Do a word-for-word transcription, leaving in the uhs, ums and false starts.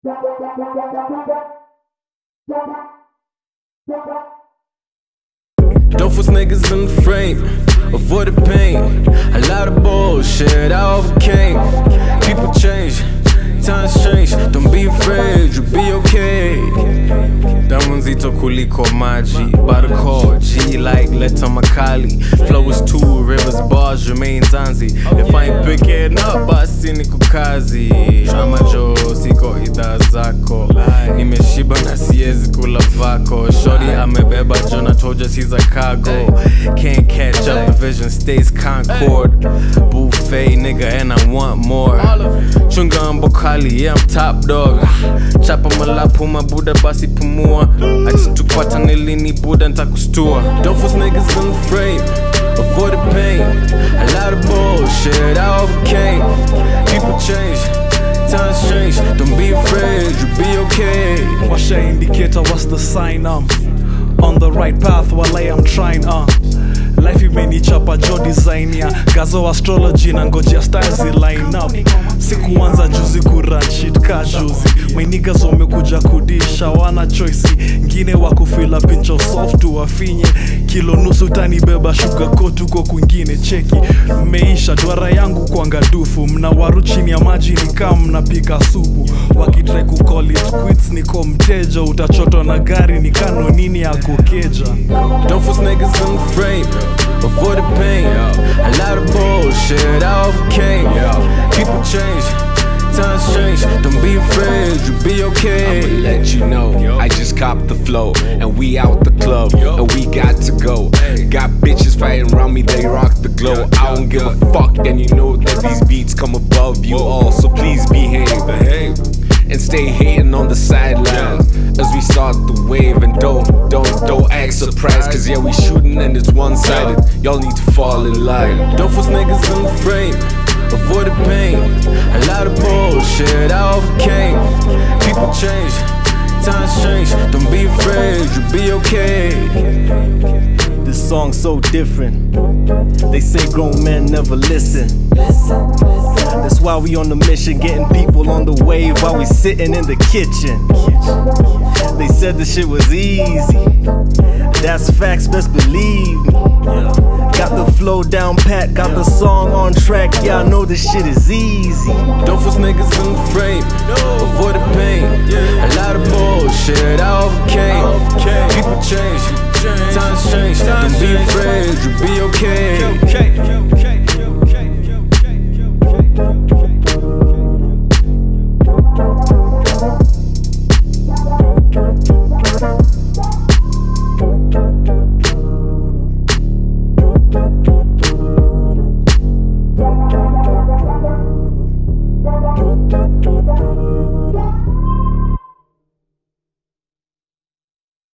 Don't force niggas in the frame, avoid the pain. A lot of bullshit I overcame. People change, times change. Don't be afraid, you'll be okay. Damunzito kuliko maji, Barako, G like Leta Makali. Flow is two rivers, bars remain Zanzi. If I ain't picking up, basi niko kazi. Ama jo, siko ida zako. Nimeshiba na siezi kula vako. Shorty amebeba Jonah told us he's a cargo. Can't catch up, the vision stays Concord. Buffet nigga and I want more. Chunga mbokali, yeah I'm top dog. Chapa malapu mabuda basi pumua. Achitupata nilini buda ntakustua. Don't force niggas in the frame, avoid the pain. A lot of bullshit I overcame. People change, times change. Don't be afraid, you'll be okay. What's your indicator, what's the sign? Um, on the right path while I am trying. Uh, life imenichapa jo design ya Gazo astrology na ngojea stars line up. Sikuanza juzi kurun shit ka juzi. My niggas wamekuja kudisha, wana choice ngine wakufila pinch of soft tu wafinye. Kilo nusu tanibeba sugar coat uko kwingine cheki. Meisha duara yangu kwanga dufu. Mna waru chini ya maji ni kama mnapika supu. Wakitry ku call it quits niko mteja. Utachoto na gari ni kano nini ya kukeja. Don't force niggas in the frame, avoid the pain. A lot of bullshit I overcame. People change, times change. Don't be afraid, you'll be okay. I'ma let you know, I just copped the flow. And we out the club, and we got to go. Got bitches fighting around me, they rock the glow. I don't give a fuck, and you know that these beats come above you all. So please behave, and stay hating on the sidelines as we start the wave. And don't, don't, don't act surprised, cause yeah we shooting and it's one-sided. Y'all need to fall in line. Don't force niggas in the frame, avoid the pain. A lot of bullshit I overcame. People change, times change. Don't be afraid, you'll be okay. This song's so different. They say grown men never listen. That's why we on the mission, getting people on the wave while we sitting in the kitchen. They said the shit was easy. That's facts, best believe me. Got the flow down pat, got the song on track. Yeah, I know this shit is easy. Don't force niggas in the frame, avoid the pain. A lot of bullshit I overcame. People change, times change. Don't be afraid, you'll be okay.